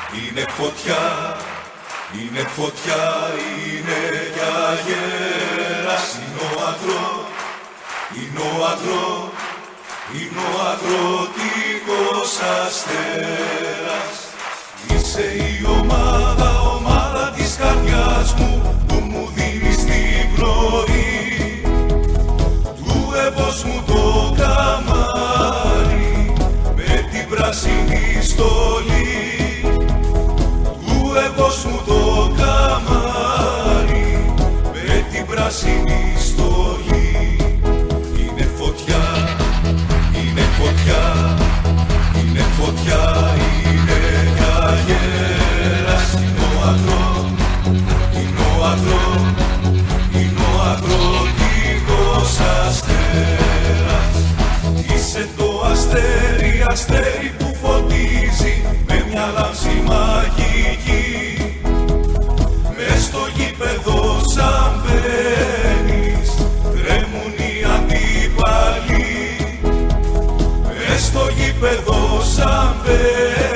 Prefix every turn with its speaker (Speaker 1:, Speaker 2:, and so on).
Speaker 1: Είναι φωτιά, είναι φωτιά, είναι για γέρας. Είναι ο αγρός, είναι ο αγρός, είναι ο αγροτικός αστέρας. Είσαι η ομάδα, ομάδα της καρδιάς μου, που μου δίνεις την πνοή. Του εύος μου το καμάρι, με την πράσινη στολή. Του εύος μου το καμάρι, με την πράσινη στολή. Είναι φωτιά, είναι φωτιά, είναι φωτιά, είναι για γέρας. Είναι ο αγρός, είναι ο αγρός, είναι ο αγροτικός αστέρας. Είσαι το αστέρι, αστέρι που φωτίζει με μια λάμψη μαγική. Μες στο γήπεδο σαν μπαίνεις, τρέμουν οι αντίπαλοι. Μες στο γήπεδο σαν μπαίνεις,